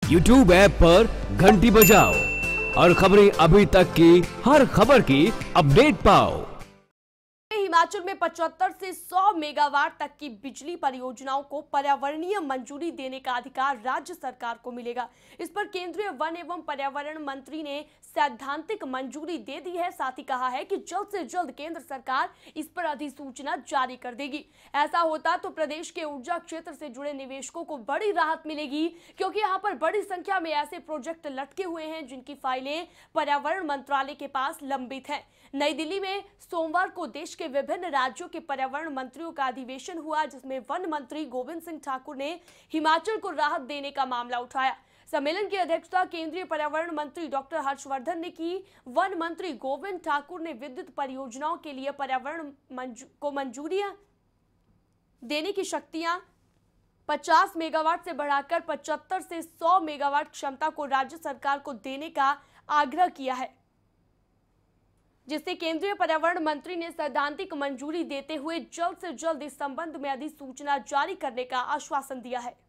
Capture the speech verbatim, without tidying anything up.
YouTube app पर घंटी बजाओ और खबरें अभी तक की हर खबर की अपडेट पाओ। हिमाचल में पचहत्तर से सौ मेगावाट तक की बिजली परियोजनाओं को पर्यावरणीय मंजूरी देने का अधिकार राज्य सरकार को मिलेगा। इस पर केंद्रीय वन एवं पर्यावरण मंत्री ने सैद्धांतिक मंजूरी दे दी है। साथ ही कहा है कि जल्द से जल्द केंद्र सरकार इस पर अधिसूचना जारी कर देगी। ऐसा होता तो प्रदेश के ऊर्जा क्षेत्र से जुड़े निवेशकों को बड़ी राहत मिलेगी, क्योंकि यहाँ पर बड़ी संख्या में ऐसे प्रोजेक्ट लटके हुए हैं जिनकी फाइलें पर्यावरण मंत्रालय के पास लंबित हैं। नई दिल्ली में सोमवार को देश के विभिन्न राज्यों के पर्यावरण मंत्रियों का अधिवेशन हुआ, जिसमें वन मंत्री गोविंद सिंह ठाकुर ने हिमाचल को राहत देने का मामला उठाया। सम्मेलन की अध्यक्षता केंद्रीय पर्यावरण मंत्री डॉक्टर हर्षवर्धन ने की। वन मंत्री गोविंद ठाकुर ने विद्युत परियोजनाओं के लिए पर्यावरण मंजू, को मंजूरियां देने की शक्तियां पचास मेगावाट से बढ़ाकर पचहत्तर से सौ मेगावाट क्षमता को राज्य सरकार को देने का आग्रह किया है, जिससे केंद्रीय पर्यावरण मंत्री ने सैद्धांतिक मंजूरी देते हुए जल्द से जल्द इस संबंध में अधिसूचना जारी करने का आश्वासन दिया है।